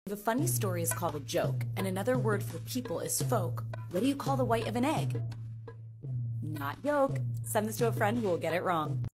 If a funny story is called a joke, and another word for people is folk, what do you call the white of an egg? Not yolk. Send this to a friend who will get it wrong.